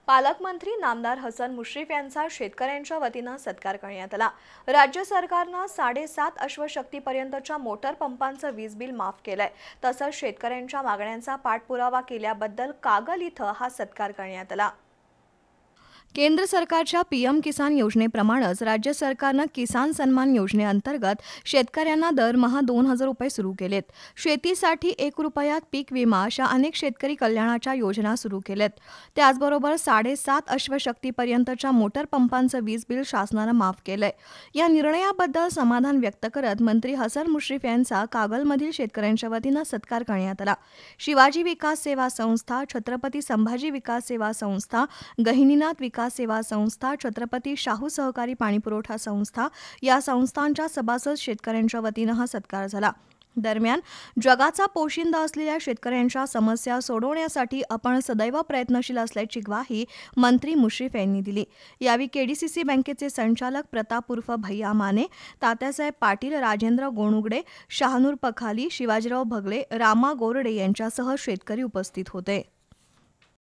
पालकमंत्री नामदार हसन मुश्रीफ यांचा शेतकऱ्यांच्या वतीनं सत्कार करण्यात आला। राज्य सरकारनं 7.5 अश्वशक्तीपर्यंतच्या मोटर पंपांचं वीज बिल माफ केलंय। तसंच शेतकऱ्यांच्या मागण्यांचा पाठपुरावा केल्याबद्दल कागल इथं हा सत्कार करण्यात आला। केंद्र सरकारच्या पीएम किसान योजनेप्रमाणेच राज्य सरकारनं किसान सन्मान योजनेअंतर्गत शेतकऱ्यांना दरमहा 2,000 रुपये सुरू केलेत। शेतीसाठी 1 रुपयात पीक विमा अशा अनेक शेतकरी कल्याणाच्या योजना सुरू केल्यात। त्याचबरोबर 7.5 अश्वशक्तीपर्यंतच्या मोटर पंपांचं वीज बिल शासनानं माफ केलंय। या निर्णयाबद्दल समाधान व्यक्त करत मंत्री हसन मुश्रीफ यांचा कागलमधील शेतकऱ्यांच्या वतीनं सत्कार करण्यात आला। शिवाजी विकास सेवा संस्था, छत्रपती संभाजी विकास सेवा संस्था, गहिनीनाथ विकास सेवा संस्था, छत्रपती शाहू सहकारी पाणीपुरवठा संस्था या संस्थांच्या सभासद शेतकऱ्यांच्या वतीनं हा सत्कार झाला। दरम्यान जगाचा पोशिंदा असलेल्या शेतकऱ्यांच्या समस्या सोडवण्यासाठी आपण सदैव प्रयत्नशील असल्याची ग्वाही मंत्री मुश्रीफ यांनी दिली। यावेळी केडीसीसी बँकेचे संचालक प्रताप उर्फ भैया माने, तात्यासाहेब पाटील, राजेंद्र गोणुगडे, शहानूर पखाली, शिवाजीराव भगले, रामा गोरडे यांच्यासह शेतकरी उपस्थित होते।